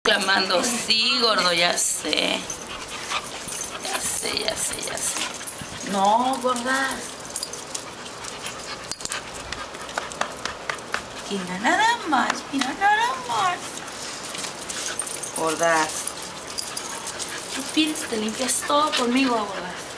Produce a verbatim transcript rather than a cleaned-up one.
clamando, sí, gordo, ya sé. Ya sé, ya sé, ya sé. No, gorda. Mira nada más, mira nada más. Gordas. Tú pides, te limpias todo conmigo, gordas.